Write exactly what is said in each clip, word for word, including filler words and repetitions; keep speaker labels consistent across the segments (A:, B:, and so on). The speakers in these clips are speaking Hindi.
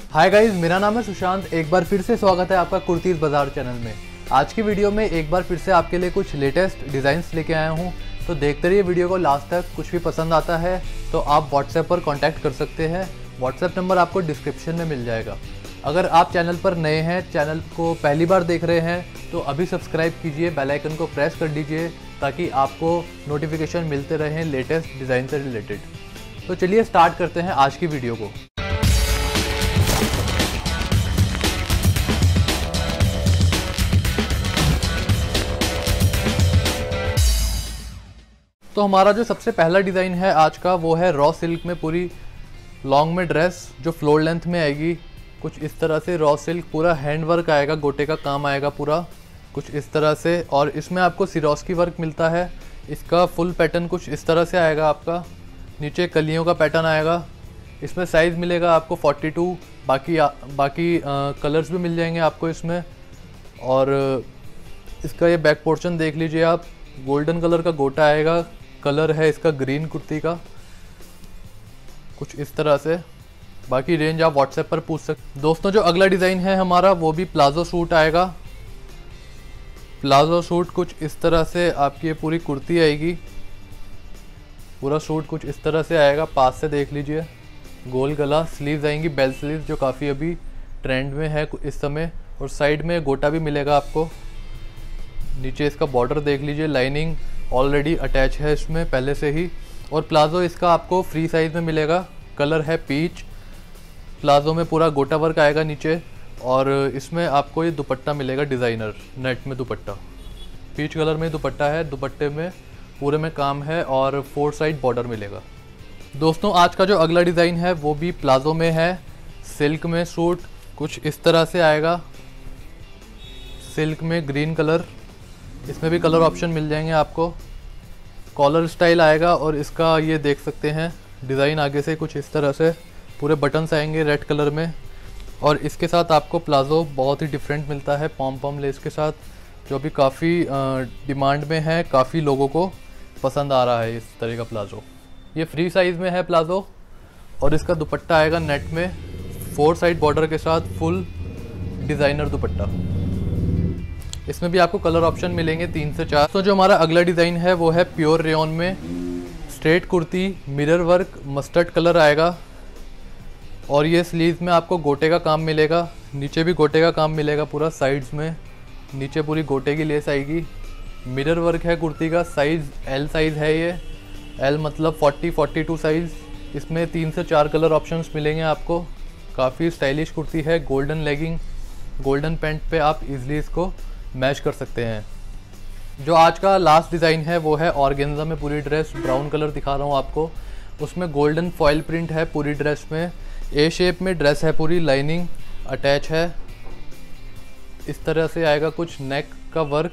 A: हाय गाइज, मेरा नाम है सुशांत। एक बार फिर से स्वागत है आपका कुर्तीज़ बाजार चैनल में। आज की वीडियो में एक बार फिर से आपके लिए कुछ लेटेस्ट डिज़ाइंस लेके आया हूँ, तो देखते रहिए वीडियो को लास्ट तक। कुछ भी पसंद आता है तो आप व्हाट्सएप पर कांटेक्ट कर सकते हैं। व्हाट्सएप नंबर आपको डिस्क्रिप्शन में मिल जाएगा। अगर आप चैनल पर नए हैं, चैनल को पहली बार देख रहे हैं, तो अभी सब्सक्राइब कीजिए, बेल आइकन को प्रेस कर दीजिए ताकि आपको नोटिफिकेशन मिलते रहें लेटेस्ट डिज़ाइन से रिलेटेड। तो चलिए स्टार्ट करते हैं आज की वीडियो को। तो हमारा जो सबसे पहला डिज़ाइन है आज का, वो है रॉ सिल्क में पूरी लॉन्ग में ड्रेस जो फ्लोर लेंथ में आएगी। कुछ इस तरह से रॉ सिल्क, पूरा हैंड वर्क आएगा, गोटे का काम आएगा पूरा कुछ इस तरह से। और इसमें आपको सिरोस्की वर्क मिलता है। इसका फुल पैटर्न कुछ इस तरह से आएगा आपका। नीचे कलियों का पैटर्न आएगा। इसमें साइज़ मिलेगा आपको बयालीस, बाकी आ, बाकी आ, कलर्स भी मिल जाएंगे आपको इसमें। और इसका ये बैक पोर्शन देख लीजिए आप, गोल्डन कलर का गोटा आएगा। कलर है इसका ग्रीन कुर्ती का कुछ इस तरह से। बाकी रेंज आप व्हाट्सएप पर पूछ सकते। दोस्तों, जो अगला डिज़ाइन है हमारा, वो भी प्लाजो सूट आएगा। प्लाजो सूट कुछ इस तरह से आपकी ये पूरी कुर्ती आएगी। पूरा सूट कुछ इस तरह से आएगा। पास से देख लीजिए, गोल गला, स्लीव्स आएंगी बेल स्लीव्स, जो काफ़ी अभी ट्रेंड में है इस समय। और साइड में गोटा भी मिलेगा आपको। नीचे इसका बॉर्डर देख लीजिए, लाइनिंग ऑलरेडी अटैच है इसमें पहले से ही। और प्लाजो इसका आपको फ्री साइज़ में मिलेगा। कलर है पीच। प्लाजो में पूरा गोटा वर्क आएगा नीचे। और इसमें आपको ये दुपट्टा मिलेगा डिज़ाइनर नेट में दुपट्टा। पीच कलर में दुपट्टा है। दुपट्टे में पूरे में काम है और फोर साइड बॉर्डर मिलेगा। दोस्तों, आज का जो अगला डिज़ाइन है वो भी प्लाजो में है। सिल्क में सूट कुछ इस तरह से आएगा। सिल्क में ग्रीन कलर, इसमें भी कलर ऑप्शन मिल जाएंगे आपको। कॉलर स्टाइल आएगा और इसका ये देख सकते हैं डिज़ाइन आगे से कुछ इस तरह से। पूरे बटन्स आएंगे रेड कलर में। और इसके साथ आपको प्लाजो बहुत ही डिफरेंट मिलता है, पॉम पॉम लेस के साथ, जो अभी काफ़ी डिमांड में है। काफ़ी लोगों को पसंद आ रहा है इस तरह का प्लाजो। ये फ्री साइज़ में है प्लाजो। और इसका दुपट्टा आएगा नेट में, फोर साइड बॉर्डर के साथ, फुल डिज़ाइनर दुपट्टा। इसमें भी आपको कलर ऑप्शन मिलेंगे तीन से चार। तो जो हमारा अगला डिज़ाइन है वो है प्योर रेयॉन में straight kurti, mirror work, mustard colour आएगा। और ये स्लीव्स में आपको गोटे का काम मिलेगा। नीचे भी गोटे का काम मिलेगा पूरा साइड्स में। नीचे पूरी गोटे की लेस आएगी। मिरर वर्क है कुर्ती का। साइज़ एल साइज़ है ये। एल मतलब चालीस, बयालीस साइज़। इसमें तीन से चार कलर ऑप्शंस मिलेंगे आपको। काफ़ी स्टाइलिश कुर्ती है। गोल्डन लेगिंग, गोल्डन पैंट पे आप इजीली इसको मैच कर सकते हैं। जो आज का लास्ट डिज़ाइन है वो है ऑर्गेन्जा में पूरी ड्रेस। ब्राउन कलर दिखा रहा हूँ आपको। उसमें गोल्डन फॉयल प्रिंट है पूरी ड्रेस में। ए शेप में ड्रेस है पूरी, लाइनिंग अटैच है। इस तरह से आएगा कुछ नेक का वर्क।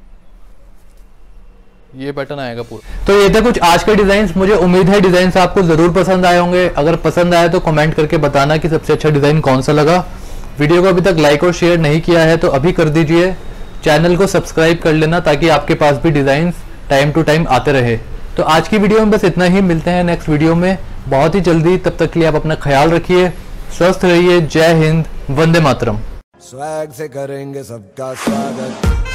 A: ये बटन आएगा पूरा। तो ये था कुछ आज के डिज़ाइंस। मुझे उम्मीद है डिज़ाइंस आपको ज़रूर पसंद आए होंगे। अगर पसंद आए तो कमेंट करके बताना कि सबसे अच्छा डिज़ाइन कौन सा लगा। वीडियो को अभी तक लाइक और शेयर नहीं किया है तो अभी कर दीजिए। चैनल को सब्सक्राइब कर लेना ताकि आपके पास भी डिज़ाइंस टाइम टू टाइम आते रहे। तो आज की वीडियो में बस इतना ही। मिलते हैं नेक्स्ट वीडियो में बहुत ही जल्दी। तब तक के लिए आप अपना ख्याल रखिए, स्वस्थ रहिए। जय हिंद, वंदे मातरम।
B: स्वैग से करेंगे सबका स्वागत।